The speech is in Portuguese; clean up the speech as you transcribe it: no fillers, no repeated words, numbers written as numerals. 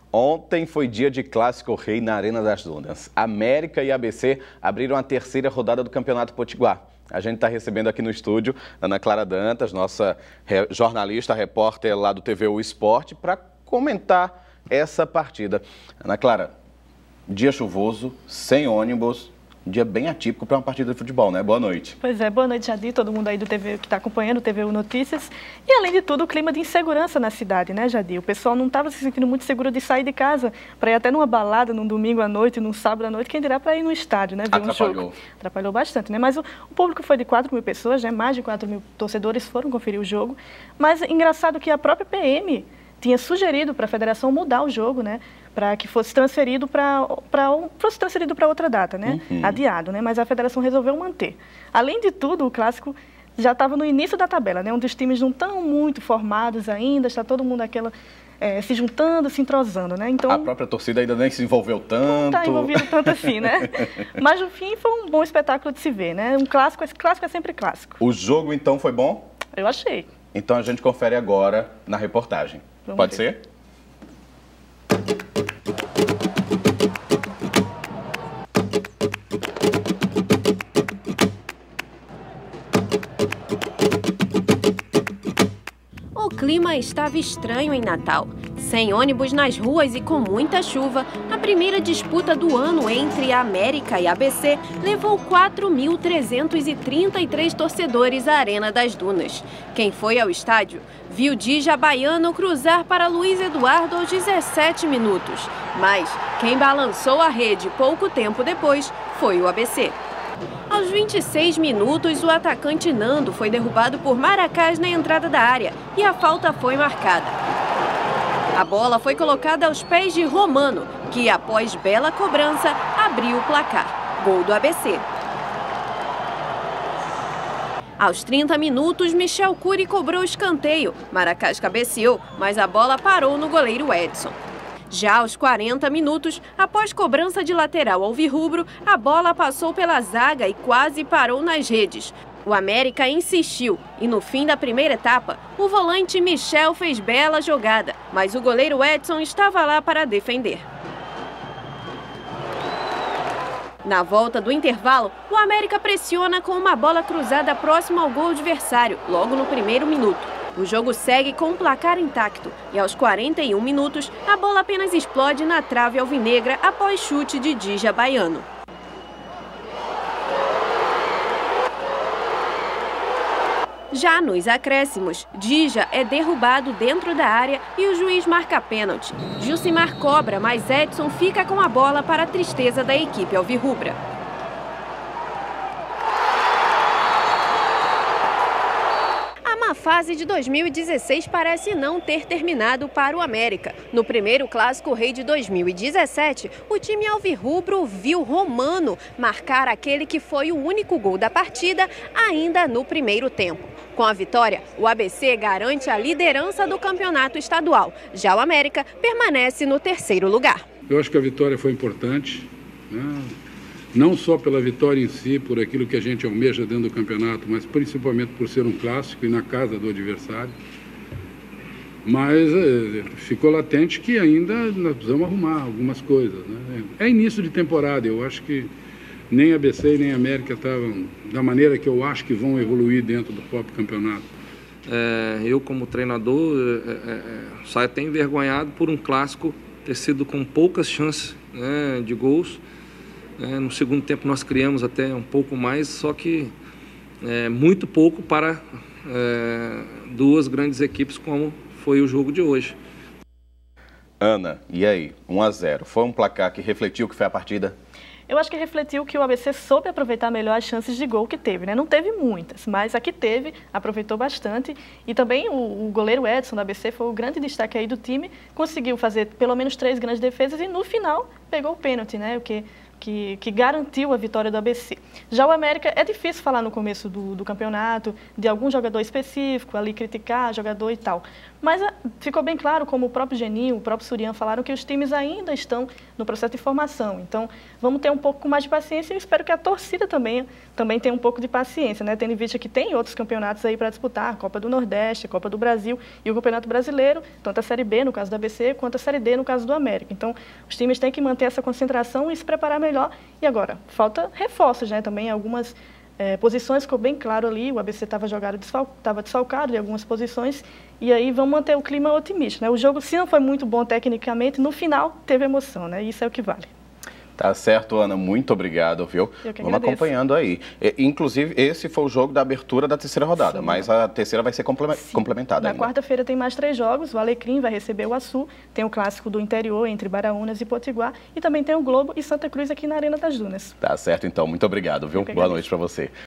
Ontem foi dia de Clássico Rei na Arena das Dunas. América e ABC abriram a terceira rodada do Campeonato Potiguar. A gente está recebendo aqui no estúdio Ana Clara Dantas, nossa jornalista, repórter lá do TVU Esporte, para comentar essa partida. Ana Clara, dia chuvoso, sem ônibus, um dia bem atípico para uma partida de futebol, né? Boa noite. Pois é, boa noite, Jadir, todo mundo aí do TVU que está acompanhando o TVU Notícias. E, além de tudo, o clima de insegurança na cidade, né, Jadir? O pessoal não estava se sentindo muito seguro de sair de casa para ir até numa balada, num domingo à noite, num sábado à noite, quem dirá para ir no estádio, né? Ver um jogo. Atrapalhou bastante, né? Mas o público foi de 4 mil pessoas, né? Mais de 4 mil torcedores foram conferir o jogo. Mas, engraçado que a própria PM tinha sugerido para a federação mudar o jogo, né? Para que fosse transferido para outra data, né? Adiado, né? Mas a federação resolveu manter. Além de tudo, o clássico já estava no início da tabela, né? Onde os times não estão muito formados ainda, está todo mundo se juntando, se entrosando, né? Então, a própria torcida ainda nem se envolveu tanto. Não está envolvido tanto assim, né? Mas no fim foi um bom espetáculo de se ver, né? Esse clássico é sempre clássico. O jogo então foi bom? Eu achei. Então a gente confere agora na reportagem. Pode ser? O clima estava estranho em Natal. Sem ônibus nas ruas e com muita chuva, a primeira disputa do ano entre a América e a ABC levou 4.333 torcedores à Arena das Dunas. Quem foi ao estádio viu Dija Baiano cruzar para Luiz Eduardo aos 17 minutos. Mas quem balançou a rede pouco tempo depois foi o ABC. Aos 26 minutos, o atacante Nando foi derrubado por Maracás na entrada da área e a falta foi marcada. A bola foi colocada aos pés de Romano, que após bela cobrança, abriu o placar. Gol do ABC. Aos 30 minutos, Michel Cury cobrou escanteio. Maracás cabeceou, mas a bola parou no goleiro Edson. Já aos 40 minutos, após cobrança de lateral alvirrubro, a bola passou pela zaga e quase parou nas redes. O América insistiu e no fim da primeira etapa, o volante Michel fez bela jogada, mas o goleiro Edson estava lá para defender. Na volta do intervalo, o América pressiona com uma bola cruzada próxima ao gol adversário, logo no primeiro minuto. O jogo segue com o placar intacto e aos 41 minutos, a bola apenas explode na trave alvinegra após chute de Dija Baiano. Já nos acréscimos, Dija é derrubado dentro da área e o juiz marca pênalti. Jucimar cobra, mas Edson fica com a bola para a tristeza da equipe alvirrubra. A fase de 2016 parece não ter terminado para o América. No primeiro Clássico Rei de 2017, o time alvirrubro viu Romano marcar aquele que foi o único gol da partida ainda no primeiro tempo. Com a vitória, o ABC garante a liderança do campeonato estadual. Já o América permanece no terceiro lugar. Eu acho que a vitória foi importante, né? Não só pela vitória em si, por aquilo que a gente almeja dentro do campeonato, mas principalmente por ser um clássico e na casa do adversário. Mas ficou latente que ainda nós precisamos arrumar algumas coisas, né? É início de temporada, eu acho que nem a ABC nem a América estavam da maneira que eu acho que vão evoluir dentro do próprio campeonato. Eu, como treinador, saio até envergonhado por um clássico ter sido com poucas chances, né, de gols. No segundo tempo nós criamos até um pouco mais, só que muito pouco para duas grandes equipes como foi o jogo de hoje. Ana, e aí? 1-0. Foi um placar que refletiu o que foi a partida? Eu acho que refletiu que o ABC soube aproveitar melhor as chances de gol que teve, né? Não teve muitas, mas a que teve, aproveitou bastante. E também o goleiro Edson da ABC foi o grande destaque aí do time, conseguiu fazer pelo menos 3 grandes defesas e no final pegou o pênalti, né? O que que garantiu a vitória do ABC. Já o América, é difícil falar no começo do campeonato, de algum jogador específico, ali criticar jogador e tal. Mas ficou bem claro, como o próprio Geninho, o próprio Surian falaram, que os times ainda estão no processo de formação. Então, vamos ter um pouco mais de paciência e eu espero que a torcida também tenha um pouco de paciência, né? Tendo em vista que tem outros campeonatos aí para disputar, a Copa do Nordeste, a Copa do Brasil e o Campeonato Brasileiro, tanto a Série B, no caso do ABC, quanto a Série D, no caso do América. Então, os times têm que manter essa concentração e se preparar melhor. E agora, falta reforços, né? Também algumas posições, ficou bem claro ali, o ABC estava desfalcado em algumas posições, e aí vamos manter o clima otimista, né? O jogo, se não foi muito bom tecnicamente, no final teve emoção, né? Isso é o que vale. Tá certo, Ana, muito obrigado, viu? Vamos acompanhando aí. Inclusive, esse foi o jogo da abertura da terceira rodada, sim, mas a terceira vai ser complementada. Na quarta-feira tem mais 3 jogos, o Alecrim vai receber o Açu, tem o clássico do interior entre Baraunas e Potiguar, e também tem o Globo e Santa Cruz aqui na Arena das Dunas. Tá certo, então. Muito obrigado, viu? Boa noite para você.